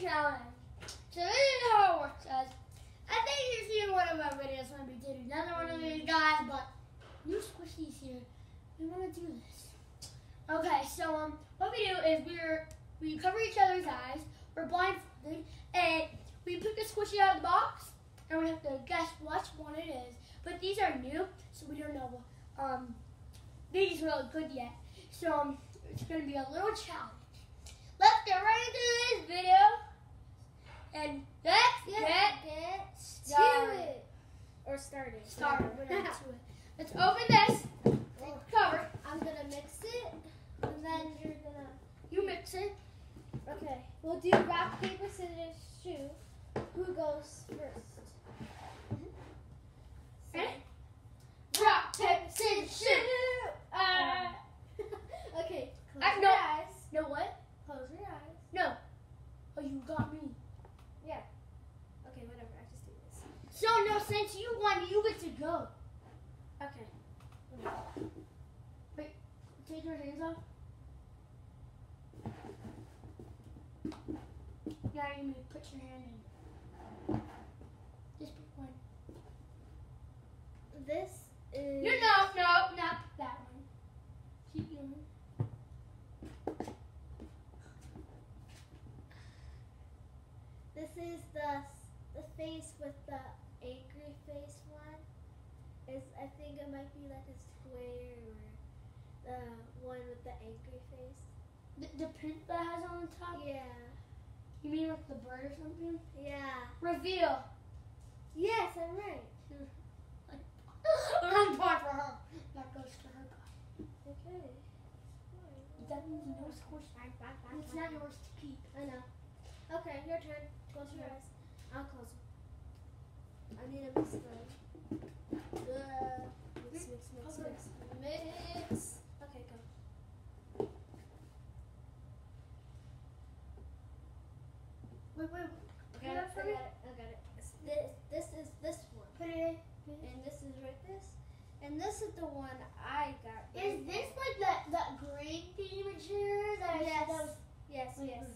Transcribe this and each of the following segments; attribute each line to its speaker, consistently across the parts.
Speaker 1: challenge. So this is how it works, guys. I think you've seen one of our videos when we did another one of these guys, but new squishies here. We want to do this. Okay, so what we do is we cover each other's eyes. We're blindfolded, and we pick a squishy out of the box, and we have to guess which one it is. But these are new, so we don't know these really good yet. So it's going to be a little challenge. Let's get right into this video, and let's get started.
Speaker 2: Or started.
Speaker 1: Started. We're not to it. Let's open this. Cover.
Speaker 2: I'm gonna mix it, and then you're gonna.
Speaker 1: You mix it.
Speaker 2: Okay. We'll do rock, paper, scissors, shoot. Who goes first?
Speaker 1: Ready? Rock, paper, scissors, shoot.
Speaker 2: Okay. Close
Speaker 1: no.
Speaker 2: your eyes.
Speaker 1: No what?
Speaker 2: Close your eyes.
Speaker 1: No. Oh, you got me.
Speaker 2: Yeah. Okay, whatever. I just do this.
Speaker 1: So no, since you won, you get to go.
Speaker 2: Okay.
Speaker 1: Wait, take your hands off. Now you may put your hand in. Just pick one.
Speaker 2: This is.
Speaker 1: No, not that one. Keep going.
Speaker 2: This is the face with the angry face one. I think it might be like a square or the one with the angry face.
Speaker 1: The print that has on the top?
Speaker 2: Yeah.
Speaker 1: You mean like the bird or something?
Speaker 2: Yeah.
Speaker 1: Reveal.
Speaker 2: Yes, I'm right.
Speaker 1: Wrong part for her. That goes to her.
Speaker 2: Okay.
Speaker 1: That means no squish. It's not yours to keep.
Speaker 2: I know. Okay, your turn. Close your eyes. I'll close them. I need to mix them. Mix. Okay, go.
Speaker 1: Wait.
Speaker 2: I got it. This is this one.
Speaker 1: Put it in.
Speaker 2: And this is right this. And this is the one I got.
Speaker 1: Is this like that green thing material that I said that was?
Speaker 2: Yes.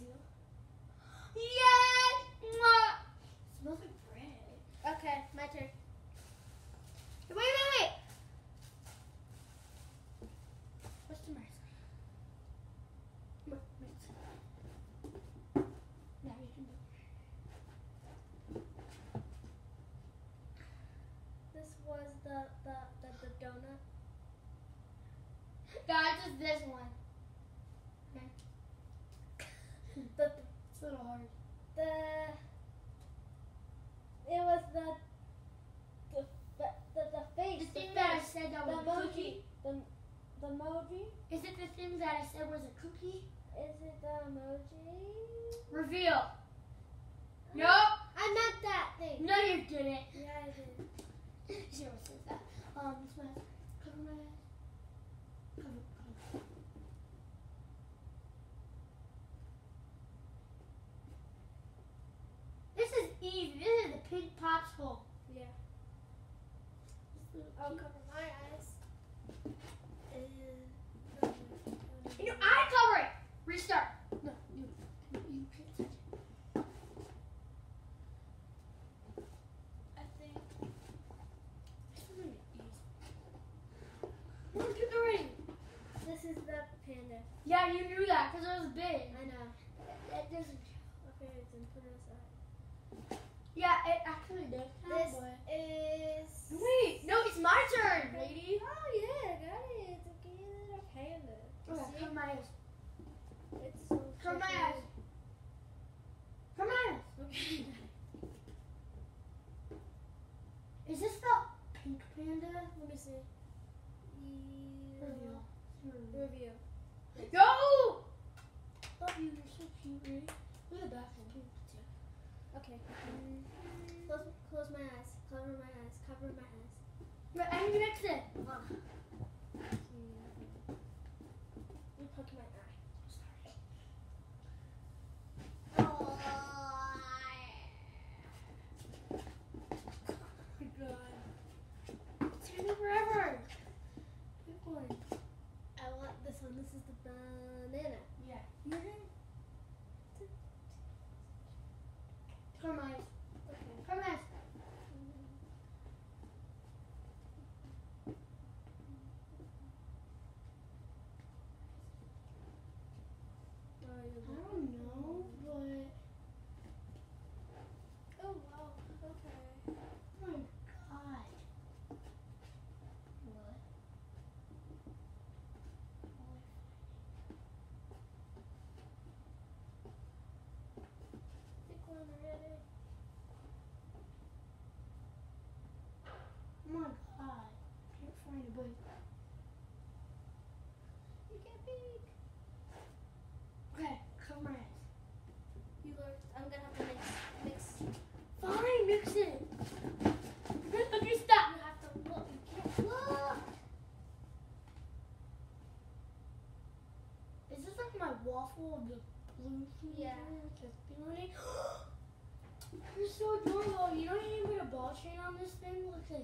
Speaker 1: Yes! Mwah! Smells like bread.
Speaker 2: Okay, my turn.
Speaker 1: Wait. What's the matter? Now you can do it.
Speaker 2: This was the donut.
Speaker 1: Guys, it's this one.
Speaker 2: The
Speaker 1: It's a little hard.
Speaker 2: it was the face.
Speaker 1: The thing that I said that was a
Speaker 2: emoji.
Speaker 1: cookie.
Speaker 2: The emoji.
Speaker 1: Is it the thing that I said was a cookie?
Speaker 2: Is it the emoji?
Speaker 1: Reveal. No.
Speaker 2: I meant that thing.
Speaker 1: No, you didn't.
Speaker 2: Yeah, I did.
Speaker 1: She always says that. It's my cover my eyes. Cover. This is easy. This is the pink popsicle.
Speaker 2: Yeah. I'll cover my eyes.
Speaker 1: No, I cover it. Restart. No, you can't touch it. I think this is gonna be easy. Look at the ring.
Speaker 2: This is the panda.
Speaker 1: Yeah, you knew that because it was big.
Speaker 2: I know.
Speaker 1: It doesn't.
Speaker 2: Okay, then put it aside.
Speaker 1: Yeah, it actually does.
Speaker 2: This
Speaker 1: Boy.
Speaker 2: is.
Speaker 1: Wait, no, it's my turn, lady.
Speaker 2: Oh yeah, I got it. It's a cute little panda.
Speaker 1: Okay,
Speaker 2: See?
Speaker 1: cover my eyes.
Speaker 2: It's so
Speaker 1: Cover my
Speaker 2: cute.
Speaker 1: eyes. Cover my eyes.
Speaker 2: Okay.
Speaker 1: Is this the pink panda?
Speaker 2: Let me see.
Speaker 1: Reveal.
Speaker 2: Review.
Speaker 1: No! Love you, you're so cute, right? Look at that one.
Speaker 2: Okay. Close my eyes. Cover my eyes. Cover my eyes.
Speaker 1: But I need to mix it.
Speaker 2: You poke my eye.
Speaker 1: Oh my god. It's taking forever. Pick one.
Speaker 2: I want this one. This is the banana.
Speaker 1: Yeah. so adorable. You don't even put a ball chain on this thing? Look at it.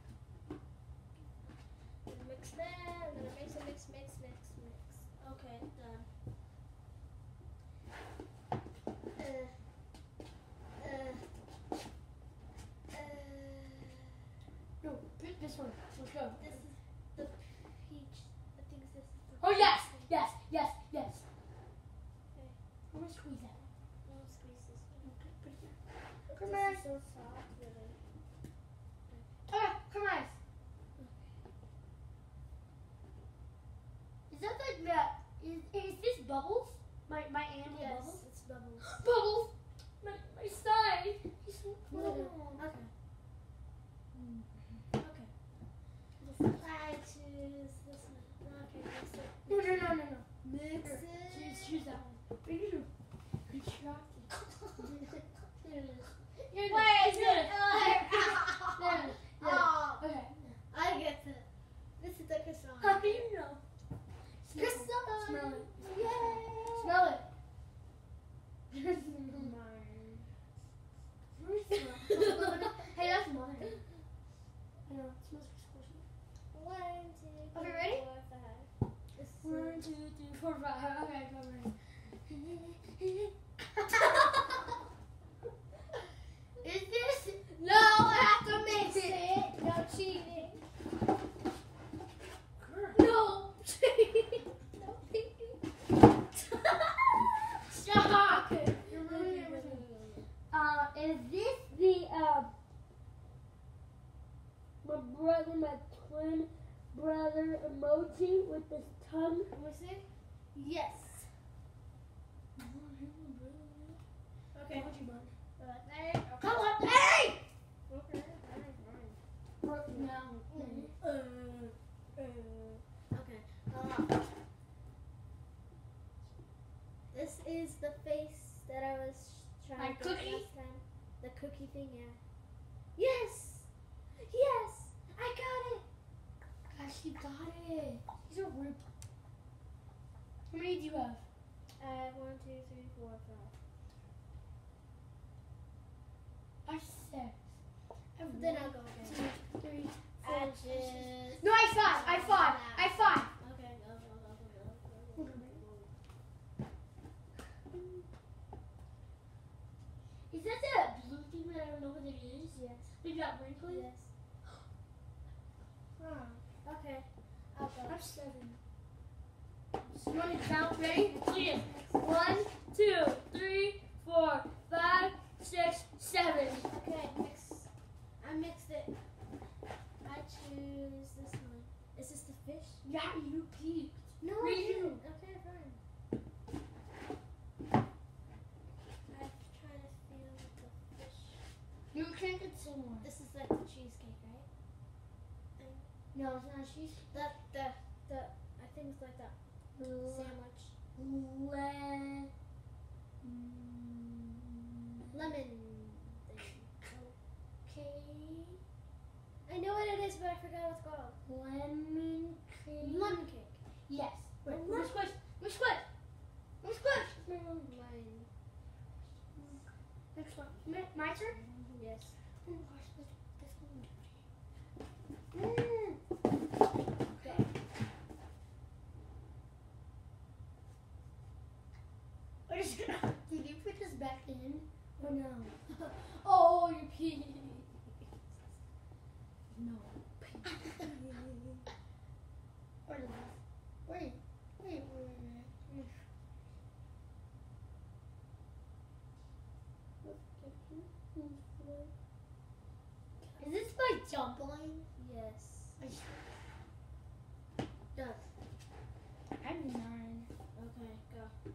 Speaker 2: Mix that. I'm gonna mix. Okay, done.
Speaker 1: No, pick this one. Let's go.
Speaker 2: This is the peach. I think this is the.
Speaker 1: Oh yes, yes, yes, yes.
Speaker 2: Okay.
Speaker 1: I'm gonna squeeze that.
Speaker 2: No, squeeze this one.
Speaker 1: Okay, put it there.
Speaker 2: This
Speaker 1: Come on.
Speaker 2: is so soft, really.
Speaker 1: Okay, come on. Is that like that? Is this bubbles? My animal
Speaker 2: Yes,
Speaker 1: bubbles?
Speaker 2: it's bubbles.
Speaker 1: Bubbles! My side! He's so
Speaker 2: Okay.
Speaker 1: cool.
Speaker 2: Okay. I choose this one. Okay, mix it.
Speaker 1: No.
Speaker 2: Mix
Speaker 1: Here,
Speaker 2: it.
Speaker 1: choose that one. What are you doing? You're distracted. There it is. You're
Speaker 2: Wait,
Speaker 1: there it is.
Speaker 2: oh,
Speaker 1: There it is.
Speaker 2: oh,
Speaker 1: Okay.
Speaker 2: I get it. This is the croissant.
Speaker 1: How do you know?
Speaker 2: Croissant.
Speaker 1: Smell it.
Speaker 2: Yay.
Speaker 1: Smell it.
Speaker 2: Mine.
Speaker 1: Hey, that's mine. I know, it smells squishy.
Speaker 2: 1, 2,
Speaker 1: Okay,
Speaker 2: 3,
Speaker 1: ready?
Speaker 2: 4, 5. This is
Speaker 1: 1, 2, 3, 4, 5. Okay, go right. Is this?
Speaker 2: No, I have to mix it. No cheating. No cheating. No cheating.
Speaker 1: Stop! You're ruining everything. Is this the my twin brother emoji with his tongue?
Speaker 2: Was it? Yes. Okay. There.
Speaker 1: Come on, hey!
Speaker 2: Okay.
Speaker 1: No.
Speaker 2: Okay. This is the face that I was trying
Speaker 1: My
Speaker 2: to get
Speaker 1: cookie?
Speaker 2: last time. The cookie thing, yeah. Yes! Yes! I got it!
Speaker 1: Gosh, you got it. These are weird. How many do you have?
Speaker 2: I have 1, 2, 3, 4, 5.
Speaker 1: I have 6. I have
Speaker 2: Then
Speaker 1: 1,
Speaker 2: I'll go again.
Speaker 1: 2, 3, 4.
Speaker 2: I just...
Speaker 1: No, I 5. I 5. I 5.
Speaker 2: Okay, go.
Speaker 1: Is that the blue thing that I don't know what it is?
Speaker 2: Yes.
Speaker 1: Did that wrinkly?
Speaker 2: Yes. Okay. I'll go.
Speaker 1: I'm 7. So you want to count? Ready? Please. 1, 2, 3, 4, 5, 6, 7.
Speaker 2: Okay, mix. I mixed it. I choose this one. Is this the fish?
Speaker 1: Yeah, you peeked.
Speaker 2: No,
Speaker 1: Me
Speaker 2: I didn't.
Speaker 1: too.
Speaker 2: Okay, fine. I'm trying to feel the fish.
Speaker 1: You can't get some more.
Speaker 2: This is like the cheesecake, right?
Speaker 1: No, it's not. She's
Speaker 2: The I think it's like that sandwich. Lemon thing.
Speaker 1: Okay.
Speaker 2: I know what it is, but I forgot what it's called.
Speaker 1: Lemon cream.
Speaker 2: Lemon cake.
Speaker 1: Yes. Wait,
Speaker 2: Lemon-
Speaker 1: let me squish. Let me squish. Let me squish.
Speaker 2: Lemon.
Speaker 1: Next one. My turn?
Speaker 2: Yes.
Speaker 1: Oh my gosh, this one dirty.
Speaker 2: Okay.
Speaker 1: We're just gonna. Did you put this back in? Or no?
Speaker 2: Oh, you pee.
Speaker 1: No. Or no. Wait. Is this my dumpling?
Speaker 2: Yes.
Speaker 1: Done. I'm 9.
Speaker 2: Okay, go.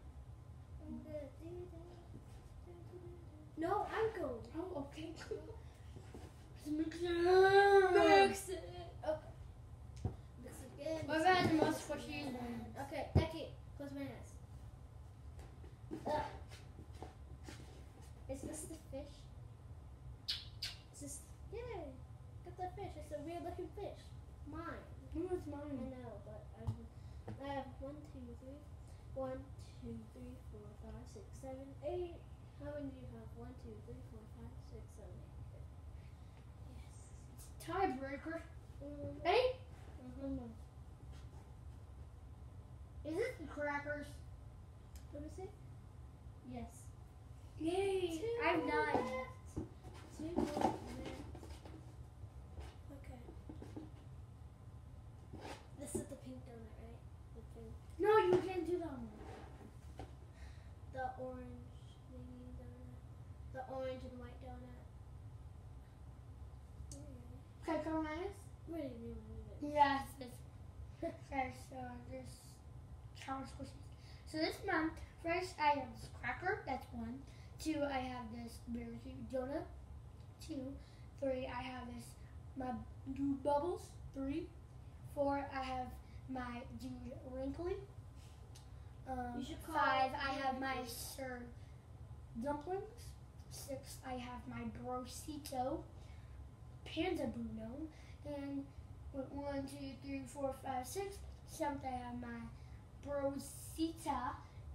Speaker 2: No, I'm going.
Speaker 1: Oh, okay. Mix it.
Speaker 2: Mix it. Okay. Mix it again.
Speaker 1: I've had the most squishy one.
Speaker 2: Okay, Becky, close my eyes. Is this the fish? Is this? Yeah, got the fish. It's a weird looking fish. Mine.
Speaker 1: No, it's
Speaker 2: I
Speaker 1: mine.
Speaker 2: know, but I have 1, 2, 3. 1, 2, 3, 4, 5, 6, 7, 8. How many do you have? 1, 2, 3, 4, 5, 6, 7, 8. Yes.
Speaker 1: Tiebreaker.
Speaker 2: Mm-hmm.
Speaker 1: Ready?
Speaker 2: Mm-hmm.
Speaker 1: Is this the crackers?
Speaker 2: Let me see. Yes.
Speaker 1: Yay! I have 9.
Speaker 2: left. 2 more left. Okay. This is the pink donut, right? The pink.
Speaker 1: No, you can't do that one.
Speaker 2: The orange thingy donut. The orange and white donut.
Speaker 1: Okay, come on, Linus.
Speaker 2: What do you mean?
Speaker 1: Yes, it's okay, so this challenge questions. So this month, first I have this cracker, that's 1. 2, I have this very cute donut. 2, 3, I have this my dude bubbles. 3, 4, I have my dude wrinkly.
Speaker 2: You should call
Speaker 1: 5,
Speaker 2: it
Speaker 1: I have my
Speaker 2: wrinkly.
Speaker 1: sir dumplings. 6, I have my brosito panda Bruno. And 1, 2, 3, 4, 5, 6. 7th, I have my brosita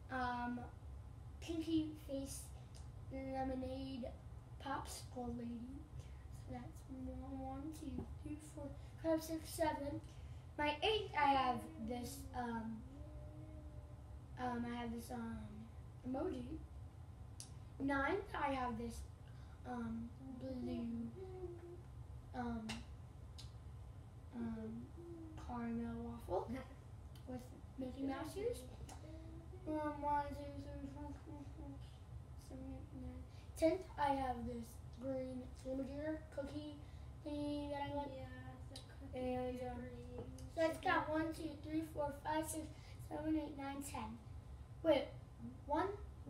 Speaker 1: pinky face lemonade popsicle lady. So that's 1, 2, 3, 4, 5, 6, 7. My 8th, I have this emoji. 9th, I have this blue caramel waffle with Mickey Mouse ears. 1, 2, 3, 4, 5, 6, 7, 8, 9. 10th, I have this green Slimmer cookie thingy that I like.
Speaker 2: Yeah, the cookie
Speaker 1: And
Speaker 2: green.
Speaker 1: so it's got 1, 2, 3, 4, 5, 6, 7, 8, 9, 10. Wait, 1,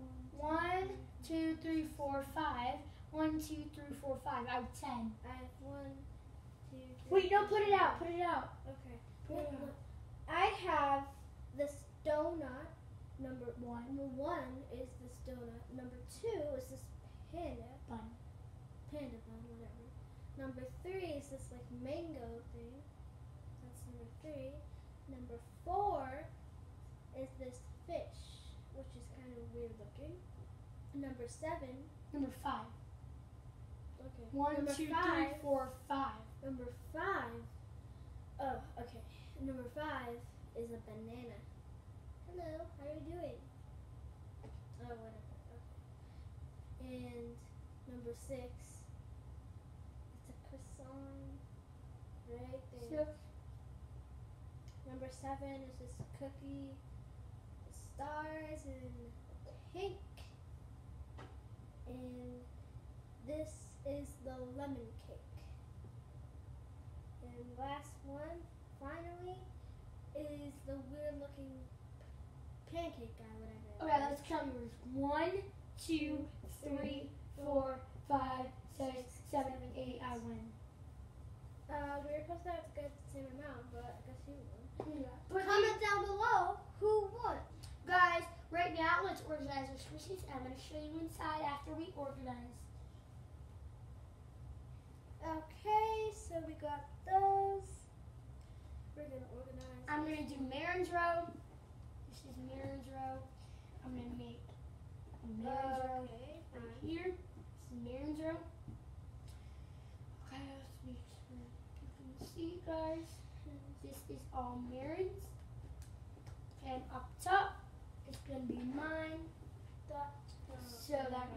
Speaker 1: 2, 3, 4, 5. 1, 2, 3, 4, 5. I have 10.
Speaker 2: I have 1, 2, 3.
Speaker 1: Wait, no, put it out. Put it out.
Speaker 2: Okay.
Speaker 1: Put it out.
Speaker 2: I have this donut. Number 1 is this donut. Number 2 is this panda
Speaker 1: Bun.
Speaker 2: bun, whatever. Number 3 is this like mango thing. That's number 3. Number 4 is this fish, which is kind of weird looking. Number 7.
Speaker 1: Number 5.
Speaker 2: Okay.
Speaker 1: 1,
Speaker 2: Number
Speaker 1: 2, 3,
Speaker 2: 5.
Speaker 1: 4, 5.
Speaker 2: Number 5. Oh, okay. Number 5 is a banana. Hello, how are you doing? Oh, whatever. Okay. And number 6, it's a croissant right there.
Speaker 1: 6.
Speaker 2: Number 7 is this cookie, with stars and pink. And this is the lemon cake. And last one, finally, is the weird looking pancake guy, whatever.
Speaker 1: Okay, let's count yours. 1, 2, 3, 4, 5, 6, 7, 8. I win.
Speaker 2: We were supposed to have to get the same amount, but I guess you won.
Speaker 1: Yeah. But
Speaker 2: Comment down below who won.
Speaker 1: guys, right now let's organize our squishies. I'm going to show you inside after we organize.
Speaker 2: Okay, so we got those. We're gonna organize.
Speaker 1: I'm going to do Marin's row. This is Marin's row. I'm going to make Marin's row
Speaker 2: Okay,
Speaker 1: right
Speaker 2: fine.
Speaker 1: here. This is Marin's row. Okay, let's make sure you can see, guys. This is all Marin's. And up top, it's going to be mine. So that